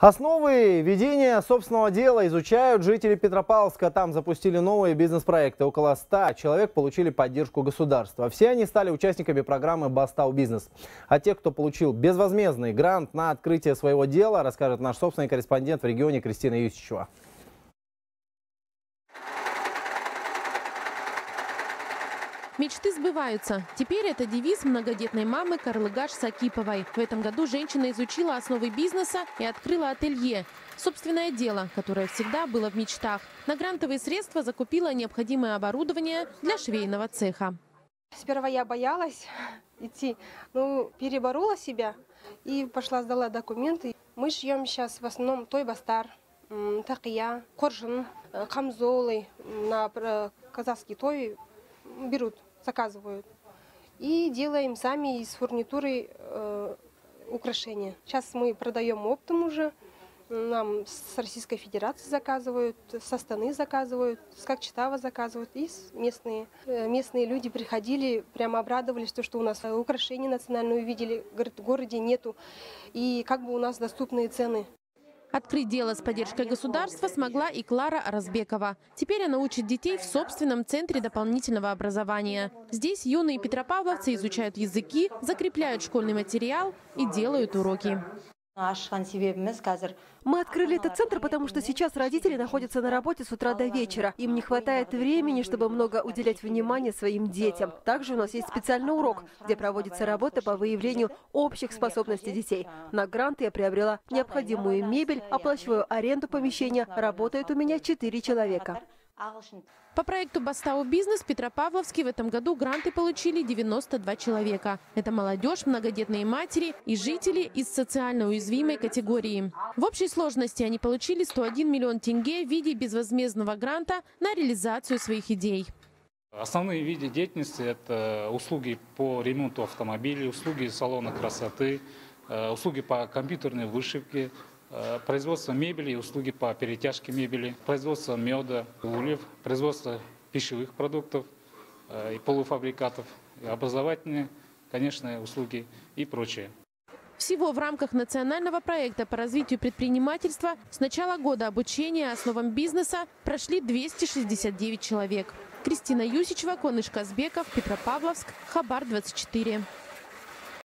Основы ведения собственного дела изучают жители Петропавловска. Там запустили новые бизнес-проекты. Около 100 человек получили поддержку государства. Все они стали участниками программы «Бастау Бизнес». А те, кто получил безвозмездный грант на открытие своего дела, расскажет наш собственный корреспондент в регионе Кристина Юсичева. Мечты сбываются. Теперь это девиз многодетной мамы Карлыгаш Сакиповой. В этом году женщина изучила основы бизнеса и открыла ателье. Собственное дело, которое всегда было в мечтах. На грантовые средства закупила необходимое оборудование для швейного цеха. Сперва я боялась идти, но переборола себя и пошла, сдала документы. Мы шьем сейчас в основном той-бастар, такия, коржин, камзолы. На казахский той берут, заказывают. И делаем сами из фурнитуры украшения. Сейчас мы продаем оптом уже. Нам с Российской Федерации заказывают, со Астаны заказывают, с Кокчетава заказывают. И местные люди приходили, прямо обрадовались, что у нас украшения национальные увидели, говорят, в городе нету. И как бы у нас доступные цены. Открыть дело с поддержкой государства смогла и Клара Аразбекова. Теперь она учит детей в собственном центре дополнительного образования. Здесь юные петропавловцы изучают языки, закрепляют школьный материал и делают уроки. Мы открыли этот центр, потому что сейчас родители находятся на работе с утра до вечера. Им не хватает времени, чтобы много уделять внимания своим детям. Также у нас есть специальный урок, где проводится работа по выявлению общих способностей детей. На грант я приобрела необходимую мебель, оплачиваю аренду помещения. Работает у меня 4 человека. По проекту «Бастау Бизнес» в Петропавловске в этом году гранты получили 92 человека. Это молодежь, многодетные матери и жители из социально уязвимой категории. В общей сложности они получили 101 миллион тенге в виде безвозмездного гранта на реализацию своих идей. Основные виды деятельности – это услуги по ремонту автомобилей, услуги салона красоты, услуги по компьютерной вышивке, производство мебели и услуги по перетяжке мебели, производство меда, ульев, производство пищевых продуктов и полуфабрикатов, и образовательные, конечно, услуги и прочее. Всего в рамках национального проекта по развитию предпринимательства с начала года обучения основам бизнеса прошли 269 человек. Кристина Юсичева, Коныш Казбеков, Петропавловск, Хабар 24.